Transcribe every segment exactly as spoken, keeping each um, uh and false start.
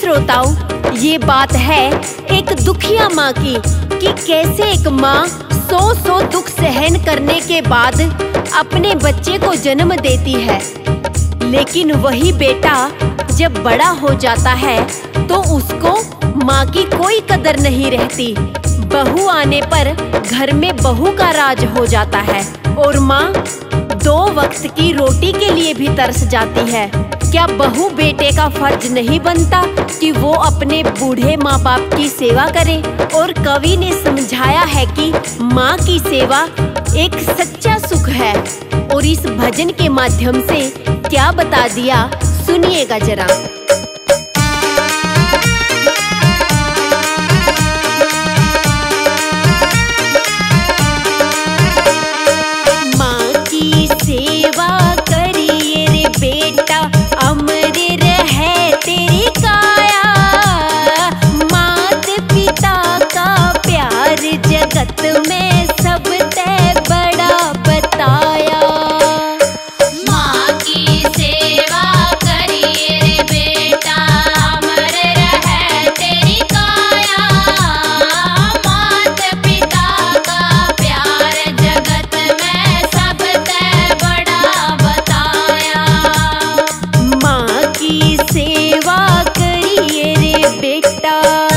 श्रोताओं, ये बात है एक दुखिया माँ की कि कैसे एक माँ सौ सौ दुख सहन करने के बाद अपने बच्चे को जन्म देती है, लेकिन वही बेटा जब बड़ा हो जाता है तो उसको माँ की कोई कदर नहीं रहती। बहू आने पर घर में बहू का राज हो जाता है और माँ दो वक्त की रोटी के लिए भी तरस जाती है। क्या बहू बेटे का फर्ज नहीं बनता कि वो अपने बूढ़े माँ बाप की सेवा करे? और कवि ने समझाया है कि माँ की सेवा एक सच्चा सुख है। और इस भजन के माध्यम से क्या बता दिया, सुनिएगा जरा। माँ की सेवा करिए रे बेटा, अमर रहे तेरी काया। मात पिता का प्यार जगत में सबसे बड़ा बताया। माँ की सेवा करिए रे बेटा, अमर रहे तेरी काया। मात पिता का प्यार जगत में सबसे बड़ा बताया। माँ की सेवा करिए रे बेटा।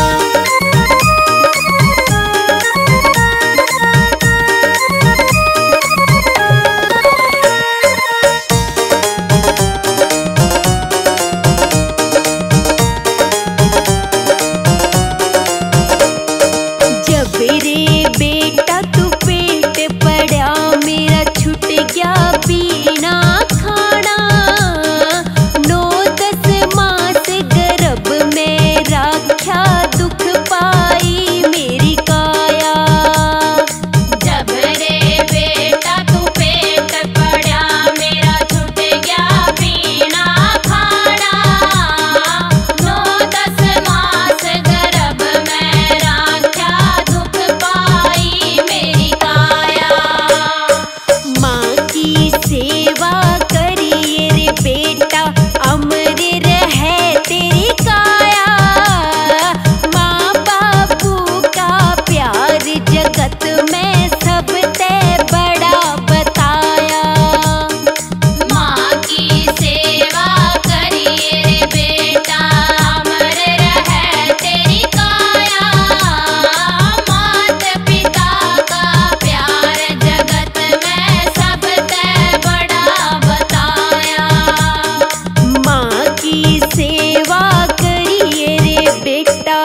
जब रे बेटा तू पेट पड़ा, मेरा छूट गया पीना खाना। नौ दस मास गर्भ में रखा, दुख पाई मेरी काया। जब रे बेटा तू पेट पड़ा, मेरा छूट गया पीना खाना। नौ दस मास गर्भ में रखा, दुख पाई मेरी काया। माँ की सेवा करिए रे बेटा, अमर रहे तेरी काया। माँ बापू का प्यार जगत में सबसे बड़ा बताया। माँ की सेवा करिए रे बेटा, अमर रहे तेरी काया। मात पिता का प्यार जगत में सबसे बड़ा बताया। माँ की सेवा करिए रे बेटा।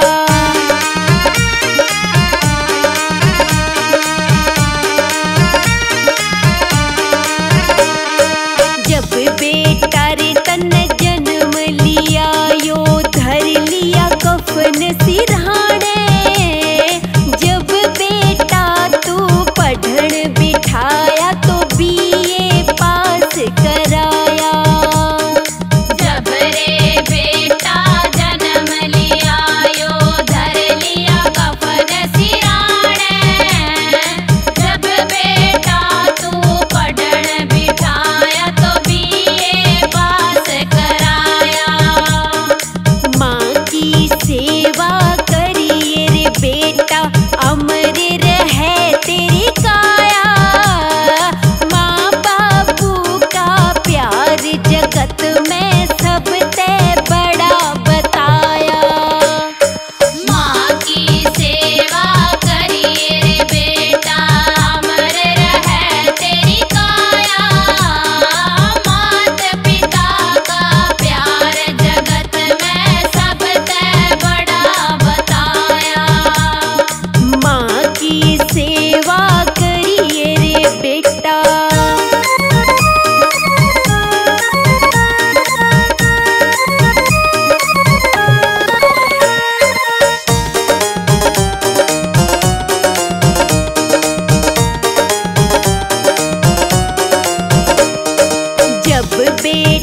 जब बेटा रे तन जन्म लिया, यो धर लिया कफन सिरहाने। जब बेटा तू पढ़न बिठाया, तो बीए पास कराया। जब रे बेटा जन्म लिया, यो धर लिया कफन सिराने। जब बेटा तू पढ़न बिठाया, तो बीए पास कराया। माँ की सेवा करिए रे बेटा, अमर रहे तेरी काया। माँ बापू का प्यार जगत में सबसे बड़ा बताया। माँ की सेवा करिए रे बेटा, अमर रहे तेरी काया। मात पिता का प्यार जगत में सबसे बड़ा बताया। माँ की सेवा करिए रे बेटा। जब बेटा